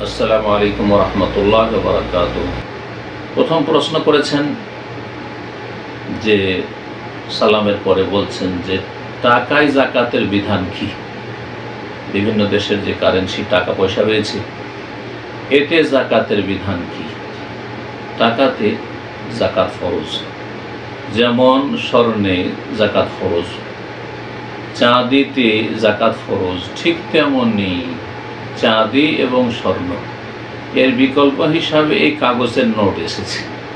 আসসালামু আলাইকুম ওয়া রাহমাতুল্লাহি ওয়া বারাকাতুহু। প্রথম প্রশ্ন করেছেন যে সালামের পরে বলছেন যে টাকায় যাকাতের বিধান কি? বিভিন্ন দেশের যে কারেন্সি টাকা পয়সা রয়েছে এতে যাকাতের বিধান কি? টাকাতে যাকাত ফরজ, যেমন স্বর্ণে যাকাত ফরজ, চাঁদিতে যাকাত ফরজ, ঠিক তেমনি চাঁদি এবং স্বর্ণ এর বিকল্প হিসাবে এই কাগজের নোট এসেছে।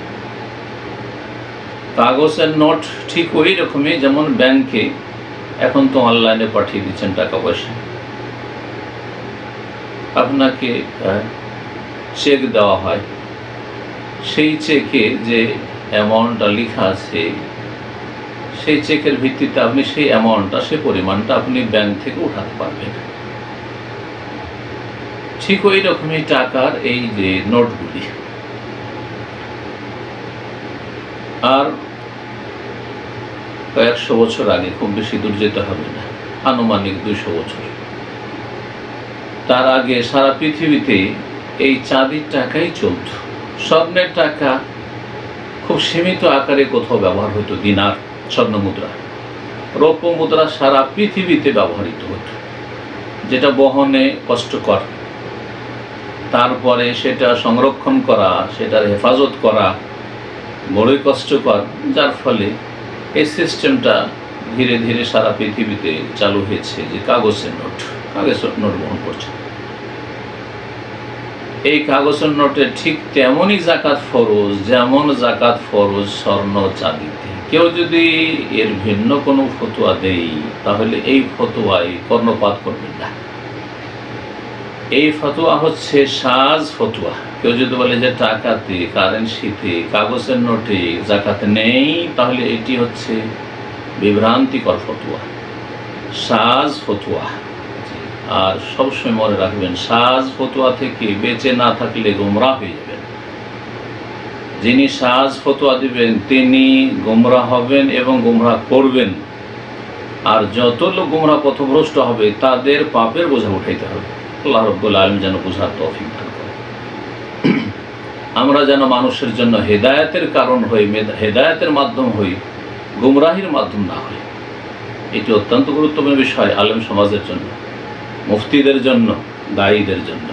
কাগজের নোট ঠিক ওই রকমই, যেমন ব্যাংকে এখন তো অনলাইনে পাঠিয়ে দিচ্ছেন টাকা পয়সা, আপনাকে চেক দেওয়া হয়, সেই চেকে যে অ্যামাউন্টটা লেখা আছে সেই চেকের ভিত্তিতে আপনি সেই অ্যামাউন্টটা, সেই পরিমাণটা আপনি ব্যাংক থেকে উঠাতে পারবেন। ঠিক ওই রকমই টাকার এই যে নোটগুলি। আর কয়েকশো বছর আগে, খুব বেশি দূর যেতে হবে না, আনুমানিক 200 বছর, তার আগে সারা পৃথিবীতে এই চাঁদির টাকাই চলত। স্বর্ণের টাকা খুব সীমিত আকারে কোথাও ব্যবহার হতো, দিনার, স্বর্ণ মুদ্রা। রৌপ্য মুদ্রা সারা পৃথিবীতে ব্যবহৃত হতো, যেটা বহনে কষ্টকর, তারপরে সেটা সংরক্ষণ করা, সেটার হেফাজত করা বড়ই কষ্টকর, যার ফলে এই সিস্টেমটা ধীরে ধীরে সারা পৃথিবীতে চালু হয়েছে যে কাগজের নোট বহন করছে। এই কাগজের নোটের ঠিক তেমনই যাকাত ফরজ, যেমন যাকাত ফরজ স্বর্ণ চাঁদিতে। কেউ যদি এর ভিন্ন কোনো ফতোয়া দেয় তাহলে এই ফতোয়ায় কর্ণপাত করবেন না। এই ফতোয়া হচ্ছে সাজ ফতোয়া। কেউ যদি বলে যে টাকাতে, কারেন্সিতে, কাগজের নোটে যাকাত নেই, তাহলে এটি হচ্ছে বিভ্রান্তিকর ফতোয়া, সাজ ফতোয়া। আর সবসময় মনে রাখবেন, সাজ ফতোয়া থেকে বেঁচে না থাকলে গোমরাহ হয়ে যাবেন। যিনি সাজ ফতোয়া দিবেন তিনি গোমরাহ হবেন এবং গোমরাহ করবেন। আর যত লোক গোমরাহ পথভ্রষ্ট হবে তাদের পাপের বোঝা উঠাইতে হবে। আল্লাহ রাব্বুল আলামিন যেন বোঝার তৌফিক দান করেন। আমরা যেন মানুষের জন্য হেদায়েতের কারণ হই, হেদায়েতের মাধ্যম হই, গুমরাহির মাধ্যম না হই। এটি অত্যন্ত গুরুত্বপূর্ণ বিষয় আলেম সমাজের জন্য, মুফতিদের জন্য, দায়ীদের জন্য।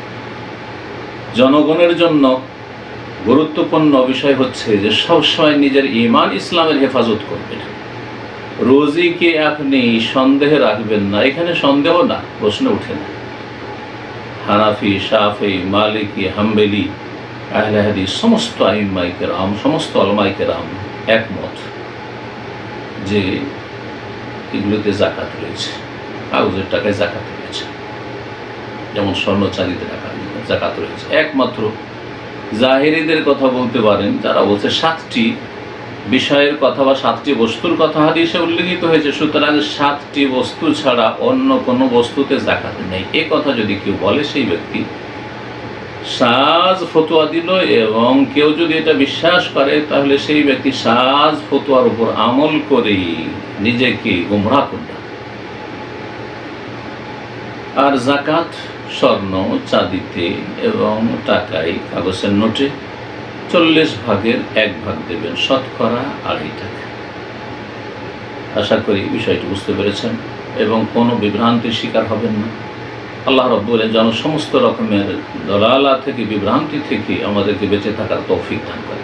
জনগণের জন্য গুরুত্বপূর্ণ বিষয় হচ্ছে যে সবসময় নিজের ঈমান ইসলামের হেফাজত করবেন। রোজিকে আপনি সন্দেহে রাখবেন না, এখানে সন্দেহ না, প্রশ্ন উঠে না। হানাফি, শাফি, মালিকি, হাম্বলি, আহলে হাদিস সমস্ত আইম্মায়ে কেরাম, সমস্ত উলামায়ে কেরাম একমত যে এগুলোতে যাকাত রয়েছে, কাগজের টাকায় যাকাত রয়েছে, যেমন স্বর্ণ চাঁদিতে টাকা যাকাত রয়েছে। একমাত্র জাহেরিদের কথা বলতে পারেন, যারা বলছে 7টি বিষয়ের কথা বা 7টি বস্তুর কথা হাদিসে উল্লেখিত হয়েছে, সুতরাং 7টি বস্তু ছাড়া অন্য কোনো বস্তুতে যাকাত নেই। এ কথা যদি কেউ বলে, সেই ব্যক্তি সাজ ফতোয়া দিল, এবং কেউ যদি এটা বিশ্বাস করে তাহলে সেই ব্যক্তি সাজ ফতোয়ার উপর আমল করে নিজেকে গোমরাহ করবে। আর যাকাত স্বর্ণ চাঁদিতে এবং টাকায়, কাগজের নোটে 40 ভাগের 1 ভাগ দেবেন, শতকরা 2.5 টাকা। আশা করি বিষয়টি বুঝতে পেরেছেন এবং কোনো বিভ্রান্তির শিকার হবেন না। আল্লাহ রাব্বুল আলামিন যেন সমস্ত রকমের দলালা থেকে, বিভ্রান্তি থেকে আমাদেরকে বেঁচে থাকার তৌফিক দান করেন।